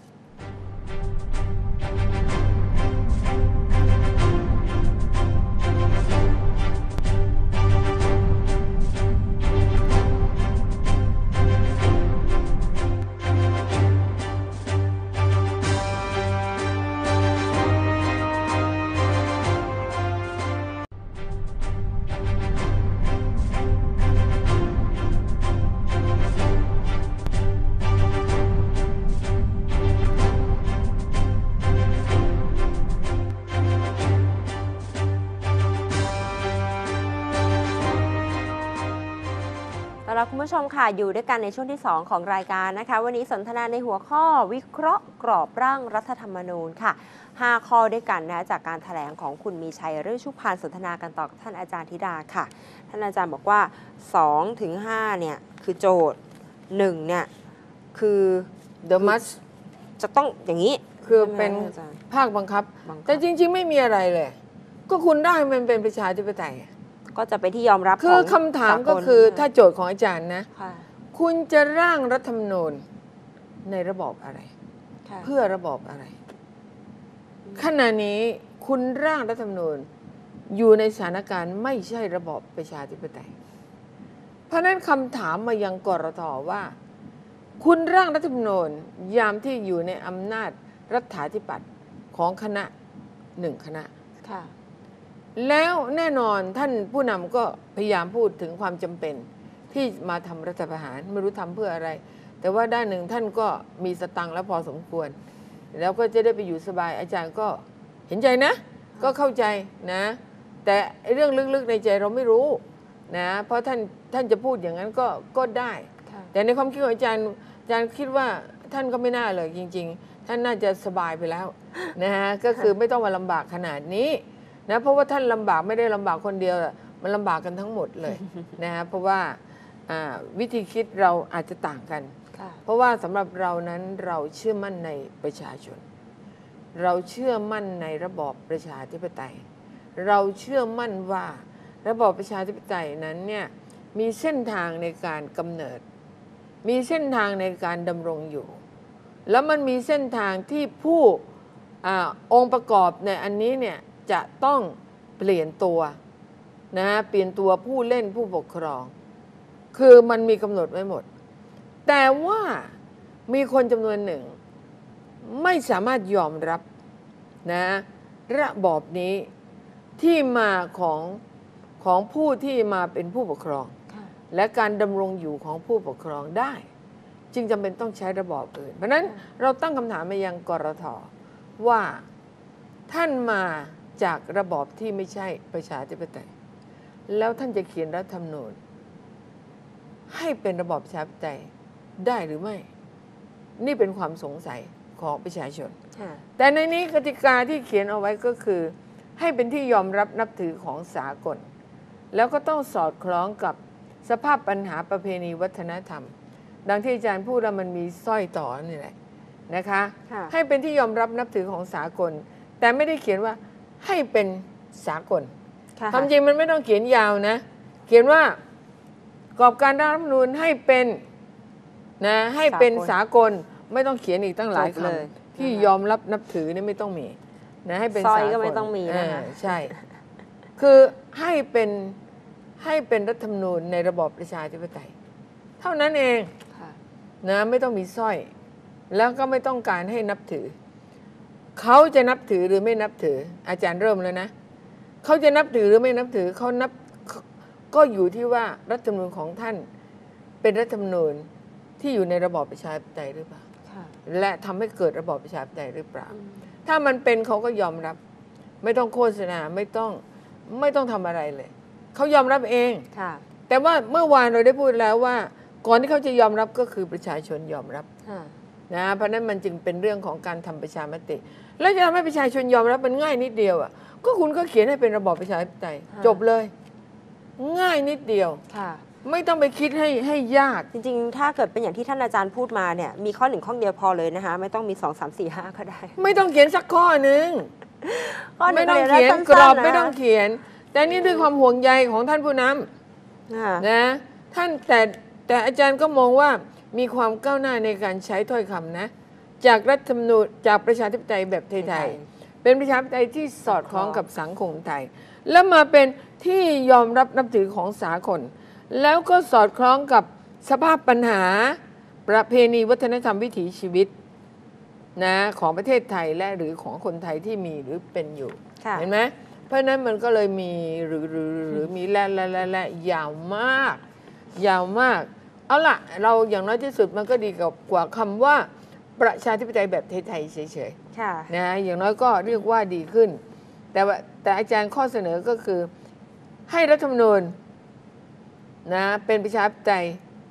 เอาละคุณผู้ชมค่ะอยู่ด้วยกันในช่วงที่สองของรายการนะคะวันนี้สนทนาในหัวข้อวิเคราะห์กรอบร่างรัฐธรรมนูญค่ะห้าข้อด้วยกันนะจากการแถลงของคุณมีชัยฤชุพันธ์สนทนากันต่อกับท่านอาจารย์ธิดาค่ะท่านอาจารย์บอกว่าสองถึงห้าเนี่ยคือโจทย์หนึ่งเนี่ยคือ the must จะต้องอย่างนี้คือเป็นภาคบังคับแต่จริงๆไม่มีอะไรเลยก็คุณได้มันเป็นประชาธิปไตยก็จะไปที่ยอมรับคือคำถามก็คือถ้าโจทย์ของอาจารย์นะคุณจะร่างรัฐธรรมนูญในระบอบอะไรเพื่อระบอบอะไรขณะนี้คุณร่างรัฐธรรมนูญอยู่ในสถานการณ์ไม่ใช่ระบอบประชาธิปไตยเพราะนั้นคำถามมายังกรท.ว่าคุณร่างรัฐธรรมนูญยามที่อยู่ในอำนาจรัฐาธิปัตย์ของคณะหนึ่งคณะแล้วแน่นอนท่านผู้นำก็พยายามพูดถึงความจำเป็นที่มาทำรัฐประหารไม่รู้ทำเพื่ออะไรแต่ว่าด้านหนึ่งท่านก็มีสตังค์แล้วพอสมควรแล้วก็จะได้ไปอยู่สบายอาจารย์ก็เห็นใจนะก็เข้าใจนะแต่เรื่องลึกๆในใจเราไม่รู้นะเพราะท่านท่านจะพูดอย่างนั้นก็ก็ได้แต่ในความคิดของอาจารย์อาจารย์คิดว่าท่านก็ไม่น่าเลยจริงๆท่านน่าจะสบายไปแล้วนะฮะก็คือไม่ต้องมาลำบากขนาดนี้นะเพราะว่าท่านลำบากไม่ได้ลำบากคนเดียวมันลำบากกันทั้งหมดเลยนะฮะเพราะว่าวิธีคิดเราอาจจะต่างกันเพราะว่าสำหรับเรานั้นเราเชื่อมั่นในประชาชนเราเชื่อมั่นในระบอบประชาธิปไตยเราเชื่อมั่นว่าระบอบประชาธิปไตยนั้นเนี่ยมีเส้นทางในการกำเนิดมีเส้นทางในการดำรงอยู่แล้วมันมีเส้นทางที่ผู้อองค์ประกอบในอันนี้เนี่ยจะต้องเปลี่ยนตัวนะเปลี่ยนตัวผู้เล่นผู้ปกครองคือมันมีกำหนดไว้หมดแต่ว่ามีคนจำนวนหนึ่งไม่สามารถยอมรับนะระบอบนี้ที่มาของของผู้ที่มาเป็นผู้ปกครองและการดำรงอยู่ของผู้ปกครองได้จึงจำเป็นต้องใช้ระบอบอื่นเพราะนั้นเราตั้งคำถามมายังกรท.ว่าท่านมาจากระบอบที่ไม่ใช่ประชาธิปไตยแล้วท่านจะเขียนรัฐธรรมนูญให้เป็นระบอบประชาธิปไตยได้หรือไม่นี่เป็นความสงสัยของประชาชนแต่ในนี้กติกาที่เขียนเอาไว้ก็คือให้เป็นที่ยอมรับนับถือของสากลแล้วก็ต้องสอดคล้องกับสภาพปัญหาประเพณีวัฒนธรรมดังที่อาจารย์พูดแล้วมันมีสร้อยต่อนี่แหละนะคะให้เป็นที่ยอมรับนับถือของสากลแต่ไม่ได้เขียนว่าให้เป็นสากลความจริงมันไม่ต้องเขียนยาวนะเขียนว่ากรอบการร่างรัฐธรรมนูญให้เป็นนะให้เป็นสากลไม่ต้องเขียนอีกตั้งหลายคำที่ยอมรับนับถือนี่ไม่ต้องมีนะให้เป็นสากลก็ไม่ต้องมีนะคะใช่คือให้เป็นให้เป็นรัฐธรรมนูญในระบอบประชาธิปไตยเท่านั้นเองนะไม่ต้องมีสร้อยแล้วก็ไม่ต้องการให้นับถือเขาจะนับถือหรือไม่นับถืออาจารย์เริ่มแล้วนะเขาจะนับถือหรือไม่นับถือเขานับก็อยู่ที่ว่ารัฐธรรมนูญของท่านเป็นรัฐธรรมนูญที่อยู่ในระบอบประชาธิปไตยหรือเปล่าและทำให้เกิดระบอบประชาธิปไตยหรือเปล่าถ้ามันเป็นเขาก็ยอมรับไม่ต้องโฆษณาไม่ต้องไม่ต้องทำอะไรเลยเขายอมรับเองแต่ว่าเมื่อวานเราได้พูดแล้วว่าก่อนที่เขาจะยอมรับก็คือประชาชนยอมรับนะเพราะนั้นมันจึงเป็นเรื่องของการทำประชามติแล้วจะทำให้ประชาชนยอมรับมันง่ายนิดเดียวอ่ะก็คุณก็เขียนให้เป็นระบอบประชาธิปไตยจบเลยง่ายนิดเดียวไม่ต้องไปคิดให้ให้ยากจริงๆถ้าเกิดเป็นอย่างที่ท่านอาจารย์พูดมาเนี่ยมีข้อหนึ่งข้อเดียวพอเลยนะคะไม่ต้องมีสองสามสี่ห้าก็ได้ไม่ต้องเขียนสักข้อหนึ่งไม่ต้องเขียนกรอบไม่ต้องเขียนแต่นี่ด้วยความห่วงใยของท่านผู้นำนะท่านแต่แต่อาจารย์ก็มองว่ามีความก้าวหน้าในการใช้ถ้อยคำนะจากรัฐธรรมนูญจากประชาธิปไตยแบบไทยๆเป็นประชาธิปไตยที่สอดคล้องกับสังคมไทยแล้วมาเป็นที่ยอมรับนับถือของสากลแล้วก็สอดคล้องกับสภาพปัญหาประเพณีวัฒนธรรมวิถีชีวิตนะของประเทศไทยและหรือของคนไทยที่มีหรือเป็นอยู่เห็นไหมเพราะนั้นมันก็เลยมีหรือหรือหรือมีและและและและยาวมากยาวมากเอาล่ะเราอย่างน้อยที่สุดมันก็ดีกว่ากว่าคำว่าประชาธิปไตยแบบไทยๆเฉยๆนะอย่างน้อยก็เรียกว่าดีขึ้นแต่ว่าแต่อาจารย์ข้อเสนอก็คือให้รัฐธรรมนูญนะเป็นประชาธิปไตย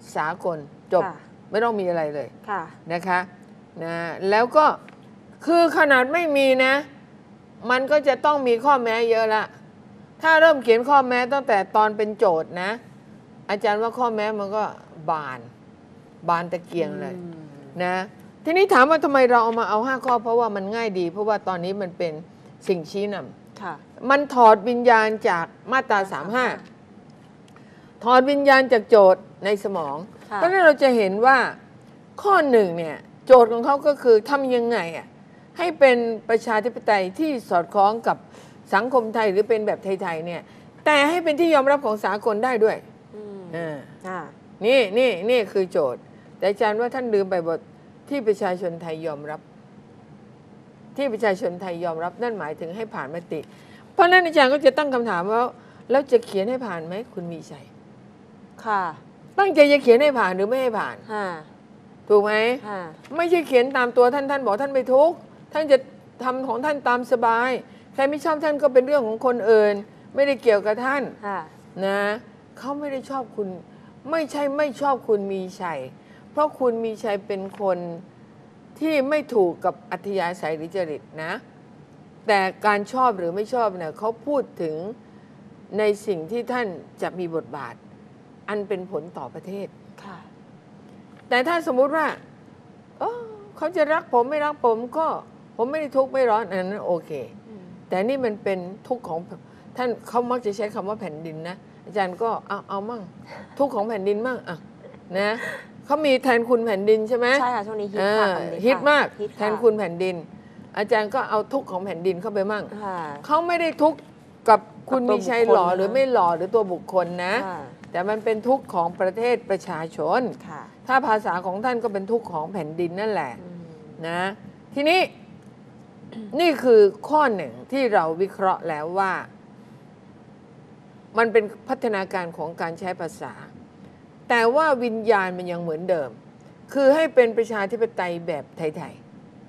สากลจบไม่ต้องมีอะไรเลยนะคะนะแล้วก็คือขนาดไม่มีนะมันก็จะต้องมีข้อแม้เยอะละถ้าเริ่มเขียนข้อแม้ตั้งแต่ตอนเป็นโจทย์นะอาจารย์ว่าข้อแม้มันก็บานบานตะเกียงเลยนะทีนี้ถามว่าทำไมเราเอามาเอาห้าข้อเพราะว่ามันง่ายดีเพราะว่าตอนนี้มันเป็นสิ่งชี้นำมันถอดวิญญาณจากมาตราสามห้าถอดวิญญาณจากโจทย์ในสมองเพราะฉะนั้นเราจะเห็นว่าข้อหนึ่งเนี่ยโจทย์ของเขาก็คือทำยังไงอ่ะให้เป็นประชาธิปไตยที่สอดคล้องกับสังคมไทยหรือเป็นแบบไทยๆเนี่ยแต่ให้เป็นที่ยอมรับของสากลได้ด้วยอ่านี่นี่นี่คือโจทย์แต่อาจารย์ว่าท่านลืมไปบทที่ประชาชนไทยยอมรับที่ประชาชนไทยยอมรับนั่นหมายถึงให้ผ่านมติเพราะนั้นอาจารย์ก็จะตั้งคำถามว่าแล้วจะเขียนให้ผ่านไหมคุณมีชัยค่ะตั้งใจจะเขียนให้ผ่านหรือไม่ให้ผ่านถูกไหมไม่ใช่เขียนตามตัวท่านท่านบอกท่านไม่ทุกข์ท่านจะทำของท่านตามสบายใครไม่ชอบท่านก็เป็นเรื่องของคนอื่นไม่ได้เกี่ยวกับท่านนะเขาไม่ได้ชอบคุณไม่ใช่ไม่ชอบคุณมีชัยเพราะคุณมีชัยเป็นคนที่ไม่ถูกกับอัธยาศัยหรือจริตนะแต่การชอบหรือไม่ชอบเนี่ยเขาพูดถึงในสิ่งที่ท่านจะมีบทบาทอันเป็นผลต่อประเทศค่ะแต่ถ้าสมมุติว่าเออเขาจะรักผมไม่รักผมก็ผมไม่ได้ทุกข์ไม่ร้อนอันนั้นโอเคแต่นี่มันเป็นทุกข์ของท่านเขามักจะใช้คำว่าแผ่นดินนะอาจารย์ก็เอาเอามั่งทุกข์ของแผ่นดินมั่งอ่ะนะเขามีแทนคุณแผ่นดินใช่ไหมใช่ค่ะช่วงนี้ฮิตมากฮิตมากแทนคุณแผ่นดินอาจารย์ก็เอาทุกข์ของแผ่นดินเข้าไปมั่งเขาไม่ได้ทุกข์กับคุณมีชัยหล่อหรือไม่หล่อหรือตัวบุคคลนะแต่มันเป็นทุกข์ของประเทศประชาชนถ้าภาษาของท่านก็เป็นทุกข์ของแผ่นดินนั่นแหละนะทีนี้นี่คือข้อหนึ่งที่เราวิเคราะห์แล้วว่ามันเป็นพัฒนาการของการใช้ภาษาแต่ว่าวิญญาณมันยังเหมือนเดิมคือให้เป็นประชาธิปไตยแบบไทย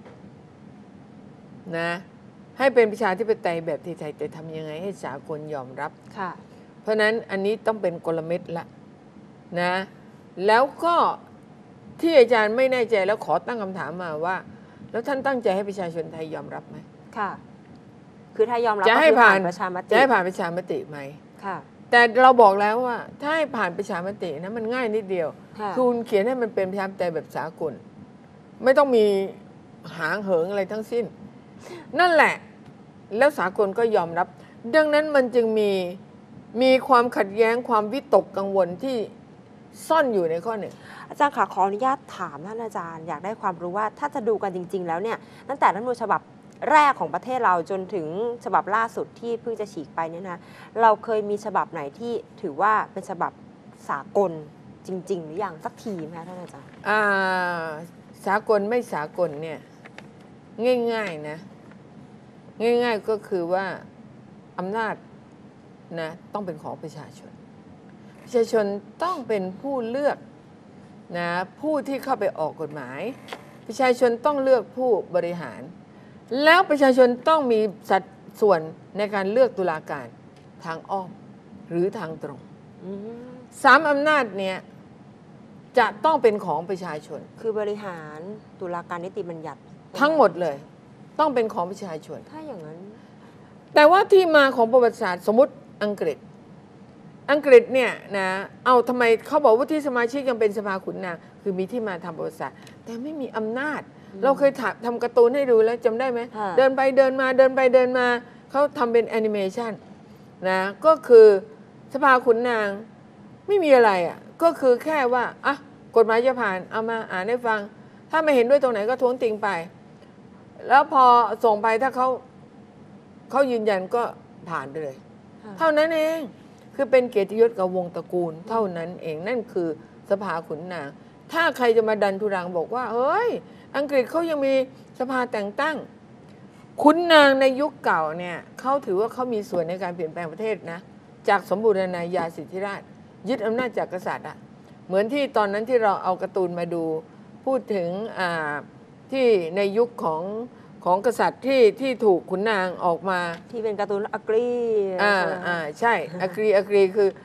ๆนะให้เป็นประชาธิปไตยแบบไทยๆแต่ทำยังไงให้สากลยอมรับค่ะเพราะนั้นอันนี้ต้องเป็นกลเม็ดละนะแล้วก็ที่อาจารย์ไม่แน่ใจแล้วขอตั้งคำถามมาว่าแล้วท่านตั้งใจให้ประชาชนไทยยอมรับไหมค่ะคือถ้ายอมรับจะให้ผ่านประชามติจะให้ผ่านประชามติไหมค่ะแต่เราบอกแล้วว่าถ้าให้ผ่านประชามตินะมันง่ายนิดเดียวคุณเขียนให้มันเป็นประชาธิปไตยแบบสากลไม่ต้องมีหางเหิงอะไรทั้งสิ้นนั่นแหละแล้วสากลก็ยอมรับดังนั้นมันจึงมีมีความขัดแย้งความวิตกกังวลที่ซ่อนอยู่ในข้อหนึ่งอาจารย์ค่ะขออนุญาตถามท่านอาจารย์อยากได้ความรู้ว่าถ้าจะดูกันจริงๆแล้วเนี่ยตั้งแต่รัฐธรรมนูญฉบับแรกของประเทศเราจนถึงฉบับล่าสุดที่เพิ่งจะฉีกไปเนี่ยนะเราเคยมีฉบับไหนที่ถือว่าเป็นฉบับสากลจริงๆหรือยังสักทีไหมท่านอาจารย์อ่าสากลไม่สากลเนี่ยง่ายๆนะง่ายๆก็คือว่าอำนาจนะต้องเป็นของประชาชนประชาชนต้องเป็นผู้เลือกนะผู้ที่เข้าไปออกกฎหมายประชาชนต้องเลือกผู้บริหารแล้วประชาชนต้องมีสัดส่วนในการเลือกตุลาการทางอ้อมหรือทางตรงสามอำนาจเนี่ยจะต้องเป็นของประชาชนคือบริหารตุลาการนิติบัญญัติทั้งหมดเลยต้องเป็นของประชาชนถ้าอย่างนั้นแต่ว่าที่มาของประวัติศาสตร์สมมติอังกฤษอังกฤษเนี่ยนะเอาทำไมเขาบอกว่าที่สมาชิกยังเป็นสภาขุนนางคือมีที่มาทำประวัติศาสตร์แต่ไม่มีอำนาจเราเคยทำการ์ตูนให้ดูแล้วจำได้ไหมเดินไปเดินมาเดินไปเดินมาเขาทำเป็นแอนิเมชันนะก็คือสภาขุนนางไม่มีอะไรอ่ะก็คือแค่ว่าอ่ะกฎหมายจะผ่านเอามาอ่านให้ฟังถ้าไม่เห็นด้วยตรงไหนก็ท้วงติงไปแล้วพอส่งไปถ้าเขาเขายืนยันก็ผ่านไปเลยเท่านั้นเองคือเป็นเกียรติยศกับวงตระกูลเท่านั้นเองนั่นคือสภาขุนนางถ้าใครจะมาดันทุรังบอกว่าเฮ้ยอังกฤษเขายังมีสภาแต่งตั้งขุนนางในยุคเก่าเนี่ยเขาถือว่าเขามีส่วนในการเปลี่ยนแปลงประเทศนะจากสมบูรณาญาสิทธิราชยึดอำนาจจากกษัตริย์อะเหมือนที่ตอนนั้นที่เราเอาการ์ตูนมาดูพูดถึงอ่าที่ในยุคของของกษัตริย์ที่ที่ถูกขุนนางออกมาที่เป็นการ์ตูนอักรีอ่าอ่าใช่อักรีอักรีคือ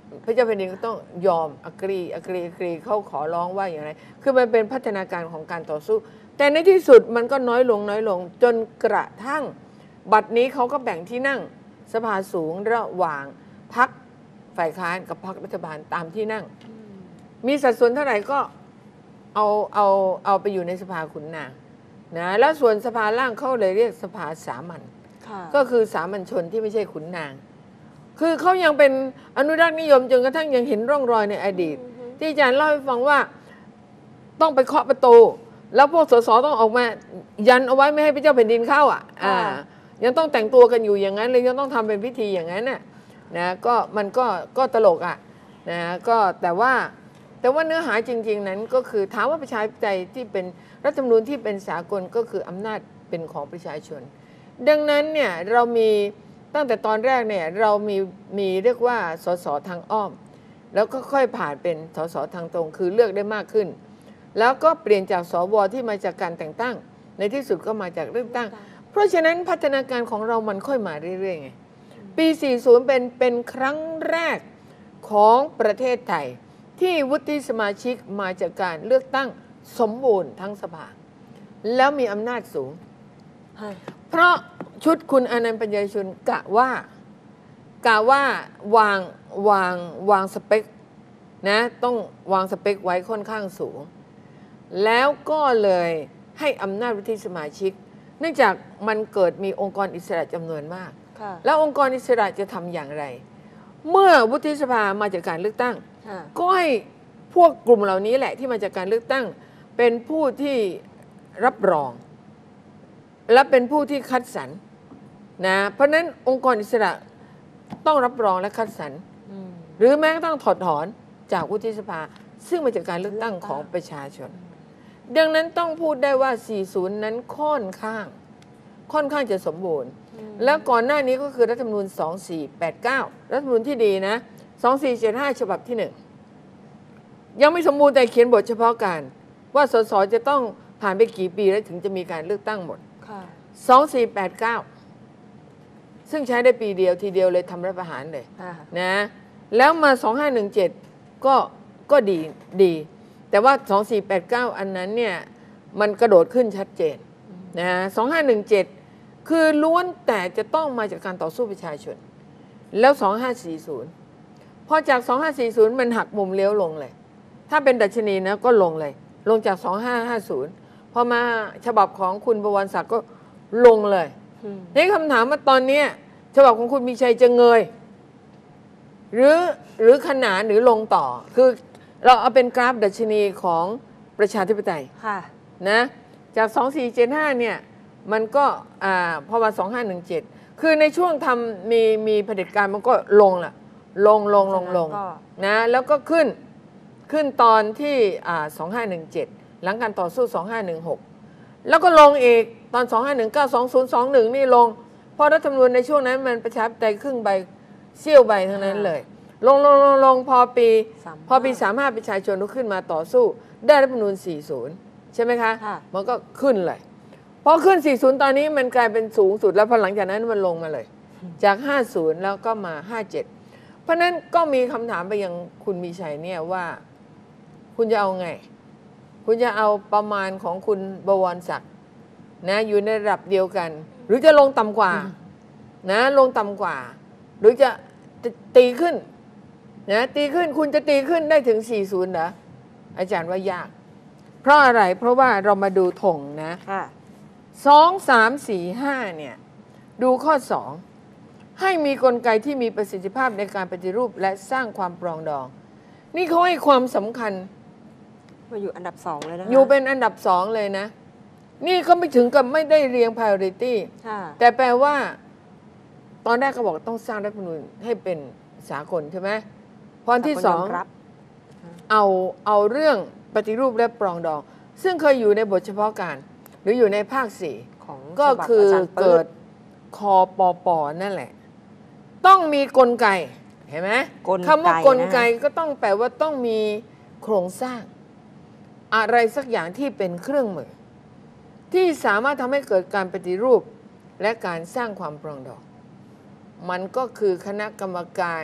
พระเจ้าแผ่นดินก็ต้องยอมอกรีอกรีอกรีเขาขอร้องว่าอย่างไรคือมันเป็นพัฒนาการของการต่อสู้ แต่ในที่สุดมันก็น้อยลงน้อยลงจนกระทั่งบัดนี้เขาก็แบ่งที่นั่งสภาสูงระหว่างพรรคฝ่ายค้านกับพรรครัฐบาลตามที่นั่งมีสัดส่วนเท่าไหร่ก็เอาเอาเอาไปอยู่ในสภาขุนนางนะแล้วส่วนสภาล่างเขาเลยเรียกสภาสามัญก็คือสามัญชนที่ไม่ใช่ขุนนางคือเขายังเป็นอนุรักษ์นิยมจนกระทั่งยังเห็นร่องรอยในอดีตที่อาจารย์เล่าให้ฟังว่าต้องไปเคาะประตูแล้วพวกสสต้องออกมายันเอาไว้ไม่ให้พระเจ้าแผ่นดินเข้าอ่ะอ่ายังต้องแต่งตัวกันอยู่อย่างนั้นเลยยังต้องทำเป็นพิธีอย่างนั้นน่ะนะก็มันก็ก็ตลกอ่ะนะก็แต่ว่าแต่ว่าเนื้อหาจริงๆนั้นก็คือถามว่าประชาธิปไตยที่เป็นรัฐธรรมนูญที่เป็นสากลก็คืออำนาจเป็นของประชาชนดังนั้นเนี่ยเรามีตั้งแต่ตอนแรกเนี่ยเรามีมีเรียกว่าสสทางอ้อมแล้วก็ค่อยผ่านเป็นสสทางตรงคือเลือกได้มากขึ้นแล้วก็เปลี่ยนจากสวที่มาจากการแต่งตั้งในที่สุดก็มาจากเลือกตั้งเพราะฉะนั้นพัฒนาการของเรามันค่อยมาเรื่อยๆไงปี สี่สิบ เป็นเป็นครั้งแรกของประเทศไทยที่วุฒิสมาชิกมาจากการเลือกตั้งสมบูรณ์ทั้งสภาแล้วมีอำนาจสูงเพราะชุดคุณอนันต์ปัญญาชุนกะว่ากะว่าวางวางวางสเปคนะต้องวางสเปคไว้ค่อนข้างสูงแล้วก็เลยให้อำนาจวุฒิสมาชิกเนื่องจากมันเกิดมีองค์กรอิสระจำนวนมากแล้วองค์กรอิสระจะทำอย่างไรเมื่อวุฒิสภามาจากการเลือกตั้งก็ให้พวกกลุ่มเหล่านี้แหละที่มาจากการเลือกตั้งเป็นผู้ที่รับรองและเป็นผู้ที่คัดสรรนะเพราะนั้นองค์กรอิสระต้องรับรองและคัดสรรหรือแม้กระทั่งถอดถอนจากวุฒิสภาซึ่งมาจากการเลือกตั้งของประชาชนดังนั้นต้องพูดได้ว่า สี่สิบ นั้นค่อนข้างค่อนข้างจะสมบูรณ์แล้วก่อนหน้านี้ก็คือรัฐธรรมนูญ สองพันสี่ร้อยแปดสิบเก้า รัฐธรรมนูญที่ดีนะ สองพันสี่ร้อยเจ็ดสิบห้า ฉบับที่หนึ่งยังไม่สมบูรณ์แต่เขียนบทเฉพาะการว่าสสจะต้องผ่านไปกี่ปีแล้วถึงจะมีการเลือกตั้งหมดสองพันสี่ร้อยแปดสิบเก้า ซึ่งใช้ได้ปีเดียวทีเดียวเลยทำรัฐประหารเลยนะแล้วมาสองพันห้าร้อยสิบเจ็ดก็ก็ดีดีแต่ว่าสองพันสี่ร้อยแปดสิบเก้าอันนั้นเนี่ยมันกระโดดขึ้นชัดเจนนะสองพันห้าร้อยสิบเจ็ดคือล้วนแต่จะต้องมาจากการต่อสู้ประชาชนแล้วสองพันห้าร้อยสี่สิบพอจากสองพันห้าร้อยสี่สิบมันหักมุมเลี้ยวลงเลยถ้าเป็นดัชนีนะก็ลงเลยลงจากสองพันห้าร้อยห้าสิบพอมาฉบับของคุณบวรศักดิ์ก็ลงเลยนี่คำถามว่าตอนนี้ฉบับของคุณมีชัยจะเงยหรือหรือขนานหรือลงต่อคือเราเอาเป็นกราฟดัชนีของประชาธิปไตยนะจากสองพันสี่ร้อยเจ็ดสิบห้าเนี่ยมันก็อ่าพอมาสองพันห้าร้อยสิบเจ็ดคือในช่วงทำมีมีเผด็จการมันก็ลงละลงลงลงลงนะแล้วก็ขึ้นขึ้นตอนที่อ่าสองพันห้าร้อยสิบเจ็ดหลังการต่อสู้สองพันห้าร้อยสิบหกแล้วก็ลงอีกตอนสองพันห้าร้อยสิบเก้า สองพันยี่สิบเอ็ดนี่ลงเพราะรัฐธรรมนูญในช่วงนั้นมันประชาธิปไตยครึ่งใบเสี้ยวใบทั้งนั้นเลยลงลงลงลงพอปีพอปีสามสิบห้าประชาชนลุกขึ้นมาต่อสู้ได้รัฐธรรมนูญสี่สิบใช่ไหมคะมันก็ขึ้นเลยพอขึ้นสี่สิบตอนนี้มันกลายเป็นสูงสุดแล้วพอหลังจากนั้นมันลงมาเลยจากห้าสิบแล้วก็มาห้าสิบเจ็ดเพราะนั้นก็มีคำถามไปยังคุณมีชัยเนี่ยว่าคุณจะเอาไงคุณจะเอาประมาณของคุณบวรศักดิ์นะอยู่ในระดับเดียวกันหรือจะลงต่ำกว่านะลงต่ำกว่าหรือจะตีขึ้นนะตีขึ้นคุณจะตีขึ้นได้ถึงสี่สิบเหรออาจารย์ว่ายากเพราะอะไรเพราะว่าเรามาดูธงนะสองสามสี่ห้าเนี่ยดูข้อสองให้มีกลไกที่มีประสิทธิภาพในการปฏิรูปและสร้างความปรองดองนี่เขาให้ความสำคัญมาอยู่อันดับสองเลยนะอยู่เป็นอันดับสองเลยนะนี่เขาไม่ถึงกับไม่ได้เรียง priority แต่แปลว่าตอนแรกเขาบอกต้องสร้างรัฐธรรมนูญให้เป็นสากลใช่ไหมพอที่สองเอาเอาเรื่องปฏิรูปและปรองดองซึ่งเคยอยู่ในบทเฉพาะการหรืออยู่ในภาคสี่ก็คือเกิดคอปอปอนั่นแหละต้องมีกลไกเห็นไหมคำว่ากลไกก็ต้องแปลว่าต้องมีโครงสร้างอะไรสักอย่างที่เป็นเครื่องมือที่สามารถทำให้เกิดการปฏิรูปและการสร้างความปรองดองมันก็คือคณะกรรมการ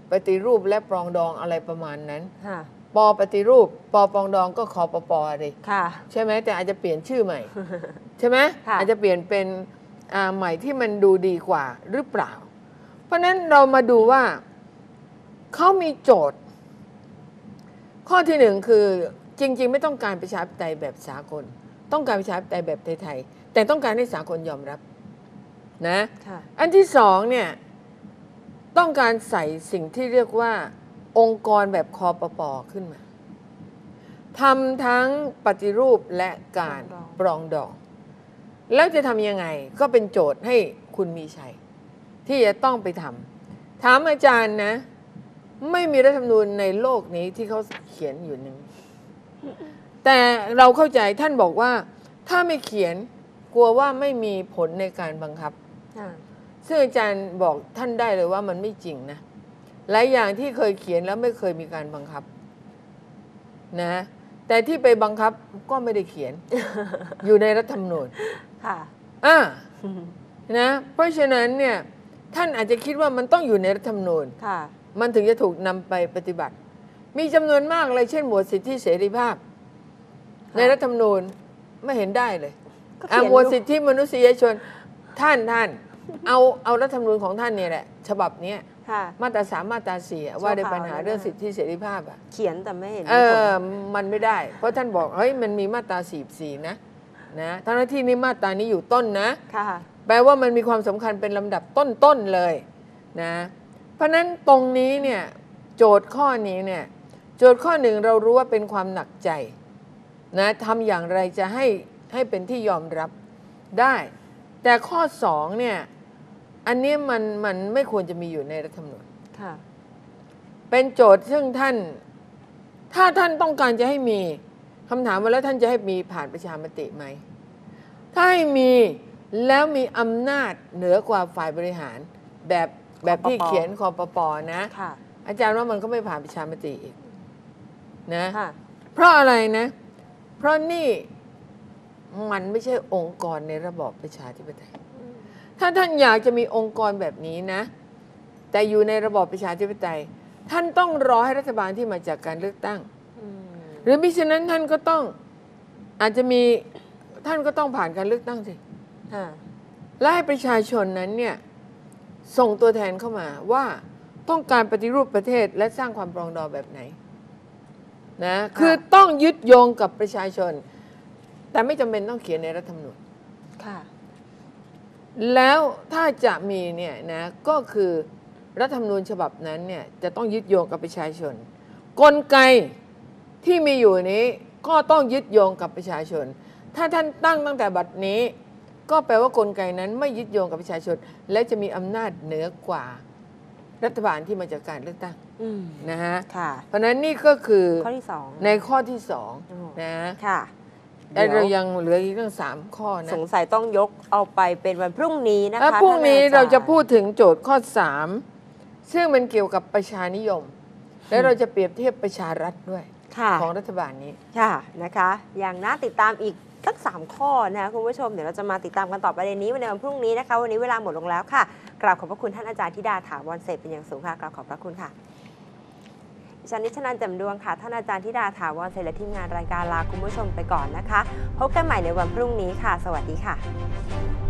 ปฏิรูปและปรองดองอะไรประมาณนั้นค่ะปปฏิรูปปปรองดองก็คอปปเลยค่ะใช่ไหมแต่อาจจะเปลี่ยนชื่อใหม่ ใช่ไหมค่ะอาจจะเปลี่ยนเป็นอ่าใหม่ที่มันดูดีกว่าหรือเปล่า เพราะฉะนั้นเรามาดูว่าเขามีโจทย์ ข้อที่หนึ่งคือจริงๆไม่ต้องการประชาธิปไตยแบบสากล ต้องการประชาธิปไตยแบบไทยๆแต่ต้องการให้สากลยอมรับนะค่ะอันที่สองเนี่ยต้องการใส่สิ่งที่เรียกว่าองค์กรแบบคอปปขึ้นมาทำทั้งปฏิรูปและการปรองดอง แล้วจะทำยังไงก็เป็นโจทย์ให้คุณมีชัย ที่จะต้องไปทำถามอาจารย์นะ ไม่มีรัฐธรรมนูญในโลกนี้ที่เขาเขียนอยู่หนึ่งแต่เราเข้าใจท่านบอกว่าถ้าไม่เขียนกลัวว่าไม่มีผลในการบังคับค่ะซึ่งอาจารย์บอกท่านได้เลยว่ามันไม่จริงนะหลายอย่างที่เคยเขียนแล้วไม่เคยมีการบังคับนะแต่ที่ไปบังคับก็ไม่ได้เขียน อยู่ในรัฐธรรมนูญค่ะอ่านะเพราะฉะนั้นเนี่ยท่านอาจจะคิดว่ามันต้องอยู่ในรัฐธรรมนูญค่ะมันถึงจะถูกนำไปปฏิบัติ มีจำนวนมากเลยเช่นหมวดสิทธิเสรีภาพ ในรัฐธรรมนูญไม่เห็นได้เลยก็เขีอ่ะยนหมวดอยู่สิทธิมนุษยชนท่านท่านเอาเอารัฐธรรมนูญของท่านเนี่ยแหละฉบับเนี้ยค่ะมาตราสามมาตราสี่อะว่าด้วยปัญหาชั่วคราวเรื่องนะสิทธิเสรีภาพอ่ะเขียนแต่ไม่เห็นเอมีผลอมันไม่ได้ เพราะท่านบอกเฮ้ยมันมีมาตราสี่สี่นะนะทั้งที่นี่มาตรานี้อยู่ต้นนะค่ะแปลว่ามันมีความสำคัญเป็นลำดับต้นๆเลยนะเพราะฉะนั้นตรงนี้เนี่ยโจทย์ข้อนี้เนี่ยโจทย์ข้อหนึ่งเรารู้ว่าเป็นความหนักใจนะทำอย่างไรจะให้ให้เป็นที่ยอมรับได้ แต่ข้อสองเนี่ยอันนี้มันมันไม่ควรจะมีอยู่ในรัฐธรรมนูญค่ะเป็นโจทย์ซึ่งท่านถ้าท่านต้องการจะให้มีคำถามว่าแล้วท่านจะให้มีผ่านประชามติไหมถ้าให้มีแล้วมีอำนาจเหนือกว่าฝ่ายบริหารแบบแบบที่เขียนคอปปนะค่ะอาจารย์ว่ามันก็ไม่ผ่านประชามติอีกนะค่ะเพราะอะไรนะ เพราะนี่มันไม่ใช่องค์กรในระบอบประชาธิปไตยถ้าท่านอยากจะมีองค์กรแบบนี้นะแต่อยู่ในระบอบประชาธิปไตยท่านต้องรอให้รัฐบาลที่มาจากการเลือกตั้งอืมหรือมิฉะนั้นท่านก็ต้องอาจจะมีท่านก็ต้องผ่านการเลือกตั้งสิค่ะและให้ประชาชนนั้นเนี่ยส่งตัวแทนเข้ามาว่าต้องการปฏิรูปประเทศและสร้างความปรองดองแบบไหนนะคือต้องยึดโยงกับประชาชน แต่ไม่จำเป็นต้องเขียนในรัฐธรรมนูญค่ะแล้วถ้าจะมีเนี่ยนะก็คือรัฐธรรมนูญฉบับนั้นเนี่ยจะต้องยึดโยงกับประชาชน กลไกที่มีอยู่นี้ก็ต้องยึดโยงกับประชาชน ถ้าท่านตั้งตั้งแต่บัดนี้ก็แปลว่ากลไกนั้นไม่ยึดโยงกับประชาชน และจะมีอำนาจเหนือกว่ารัฐบาลที่มาจากการเลือกตั้งอืมนะฮะค่ะเพราะฉะนั้นนี่ก็คือข้อที่สองในข้อที่สองอ๋อนะค่ะแต่ดี๋ยวเรายังเหลืออีกตั้งสามข้อนะสงสัยต้องยกเอาไปเป็นวันพรุ่งนี้นะแล้วคะพรุ่งนี้ท่นอจเราย์จะพูดถึงโจทย์ข้อสามซึ่งมันเกี่ยวกับประชานิยม และเราจะเปรียบเทียบประชารัฐด้วยค่ะของรัฐบาลนี้ค่ะนะคะ อย่างน่าติดตามอีกสักสามข้อนะคะคุณผู้ชมเดี๋ยวเราจะมาติดตามกันต่อประเด็นนี้ในวันพรุ่งนี้นะคะ วันนี้เวลาหมดลงแล้วค่ะกราบขอบพระคุณท่านอาจารย์ธิดาถาวรเสพเป็นอย่างสูงค่ะกราบขอบพระคุณค่ะดิฉันนิชนันท์แจ่มดวงค่ะท่านอาจารย์ธิดาถาวรเสพและทีมงานรายการลาคุณผู้ชมไปก่อนนะคะพบกันใหม่ในวันพรุ่งนี้ค่ะ สวัสดีค่ะ